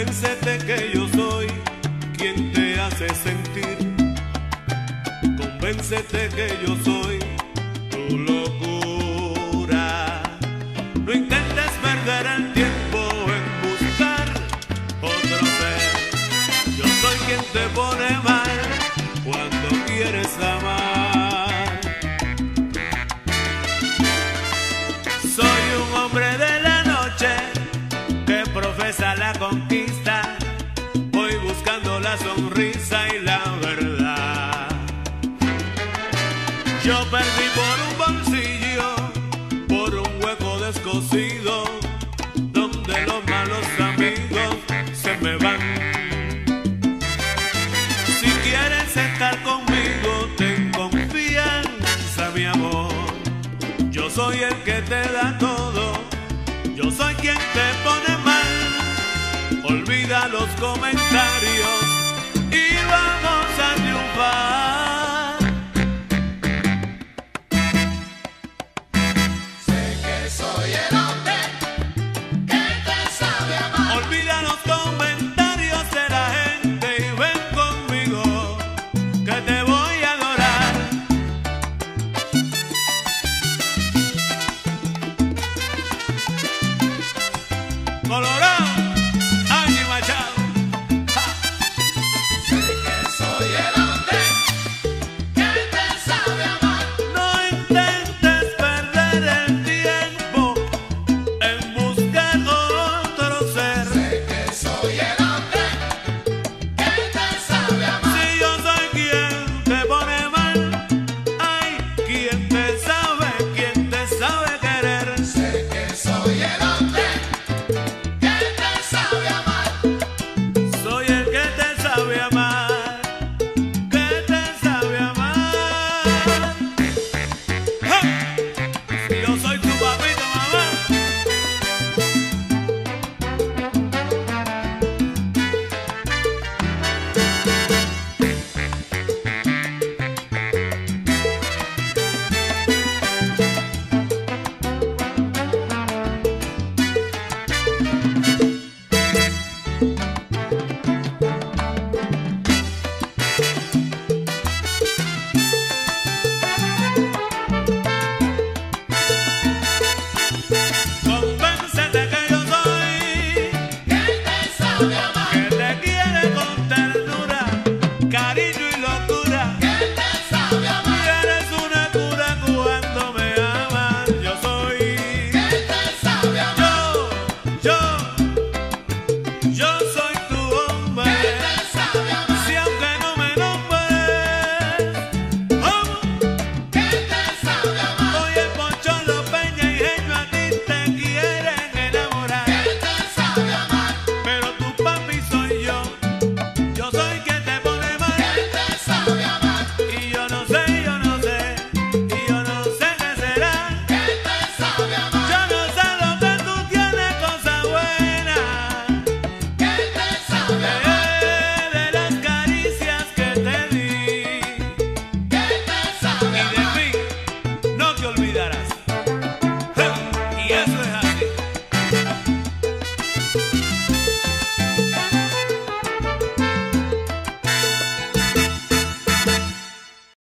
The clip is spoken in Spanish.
Convéncete que yo soy quien te hace sentir. Convéncete que yo soy tu locura. No intentes perder el tiempo en buscar otro ser. Yo soy quien te pone mal cuando quieres amar. Soy un hombre de la noche que profesa la conquista. Voy buscando la sonrisa y la verdad. Yo perdí por un bolsillo, por un hueco descosido, donde los malos amigos se me van. Si quieres estar conmigo, ten confianza, mi amor. Yo soy el que te da todo, yo soy quien te pone mal. Olvida los comentarios